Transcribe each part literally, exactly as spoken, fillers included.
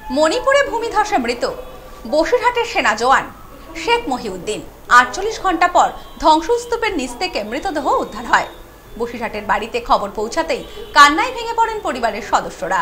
মণিপুরে ভূমিধসে মৃত বসিরহাটের সেনা জওয়ান শেখ মহিউদ্দিন। আটচল্লিশ ঘন্টা পর ধ্বংসস্তূপের নিচ থেকে মৃতদেহ উদ্ধার হয়। বসিরহাটের বাড়িতে খবর পৌঁছাতেই কান্নায় ভেঙে পড়েন পরিবারের সদস্যরা।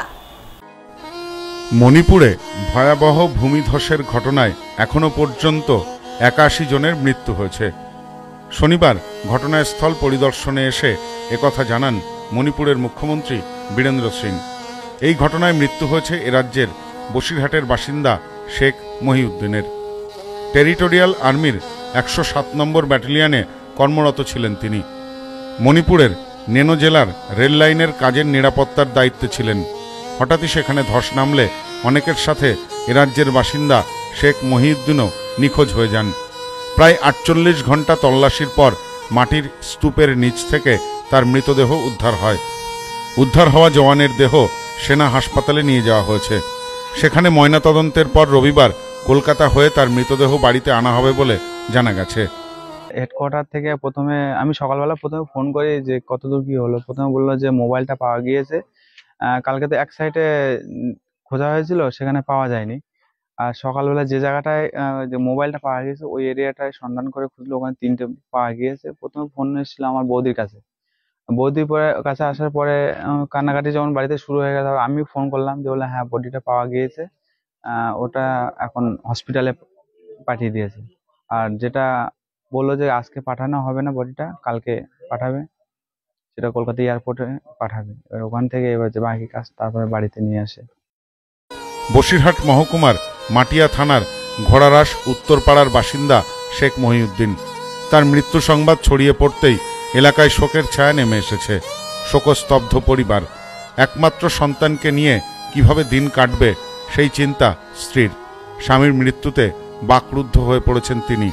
মণিপুরে ভয়াবহ ভূমিধসের ঘটনায় এখনো পর্যন্ত একাশি জনের মৃত্যু হয়েছে। শনিবার ঘটনাস্থল পরিদর্শনে এসে একথা জানান মণিপুরের মুখ্যমন্ত্রী বীরেন্দ্র সিং। এই ঘটনায় মৃত্যু হয়েছে এ রাজ্যের বসিরহাটের বাসিন্দা শেখ মহিউদ্দিনের। টেরিটোরিয়াল আর্মির একশো সাত নম্বর ব্যাটালিয়নে কর্মরত ছিলেন তিনি। মণিপুরের নেনো জেলার রেল লাইনের কাজের নিরাপত্তার দায়িত্বে ছিলেন। হঠাৎই সেখানে ধস নামলে অনেকের সাথে এ রাজ্যের বাসিন্দা শেখ মহিউদ্দিনও নিখোঁজ হয়ে যান। প্রায় আটচল্লিশ ঘন্টা তল্লাশির পর মাটির স্তূপের নিচ থেকে তার মৃতদেহ উদ্ধার হয়। উদ্ধার হওয়া জওয়ানের দেহ সেনা হাসপাতালে নিয়ে যাওয়া হয়েছে। সেখানে ময়নাতদন্তের পর রবিবার কলকাতা হয়ে তার মৃতদেহ বাড়িতে আনা হবে বলে জানা গেছে। হেডকোয়ার্টার থেকে প্রথমে আমি সকালবেলা প্রথমে ফোন করি যে কতদূর কি হলো। প্রথমে বললো যে মোবাইলটা পাওয়া গিয়েছে। কালকে তো এক সাইডে খোঁজা হয়েছিল, সেখানে পাওয়া যায়নি। আর সকালবেলা যে জায়গাটায় যে মোবাইলটা পাওয়া গিয়েছে ওই এরিয়াটায় সন্ধান করে খুঁজলো, ওখানে তিনটে পাওয়া গিয়েছে। প্রথমে ফোন এসেছিল আমার বৌদির কাছে। বৌদির পরে কাছে আসার পরে কান্নাকাটি যখন বাড়িতে শুরু হয়ে গেল, আমি ফোন করলাম যে বলে হ্যাঁ বডিটা পাওয়া গিয়েছে, ওটা এখন হসপিটালে পাঠিয়ে দিয়েছে। আর যেটা বললো যে আজকে পাঠানো হবে না, বডিটা কালকে পাঠাবে, সেটা কলকাতা এয়ারপোর্টে পাঠাবে। এবার ওখান থেকে এবার যে বাকি কাজ তারপরে বাড়িতে নিয়ে আসে। বসিরহাট মহকুমার মাটিয়া থানার ঘোড়ারাস উত্তরপাড়ার বাসিন্দা শেখ মহিউদ্দিন। তার মৃত্যু সংবাদ ছড়িয়ে পড়তেই এলাকায় শোকের ছায়া নেমে এসেছে। শোকস্তব্ধ পরিবার। একমাত্র সন্তানকে নিয়ে কিভাবে দিন কাটবে সেই চিন্তা স্ত্রীর। স্বামীর মৃত্যুতে বাকরুদ্ধ হয়ে পড়েছেন তিনি।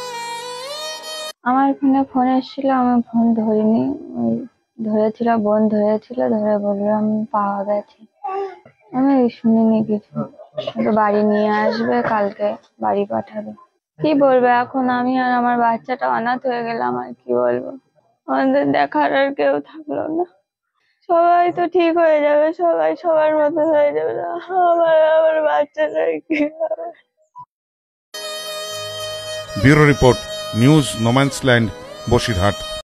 আমার ফোনে ফোন এসেছিল, আমি ফোন ধরিনি। ওই ধরেছিল, বোন ধরেছিল, ধরে বললাম পাওয়া গেছে। আমি শুনিনি কিছু। বাড়ি নিয়ে আসবে, কালকে বাড়ি পাঠাবে। কি বলবো এখন, আমি আর আমার বাচ্চাটা অনাথ হয়ে গেলাম। আর কি বলবো, আমাদের দেখার আর কেউ থাকলো না। সবাই তো ঠিক হয়ে যাবে, সবাই সবার মতো হয়ে যাবে, আমার আমার বাচ্চাটাই কি হবে। Bureau report, news no man's land, Basirhat.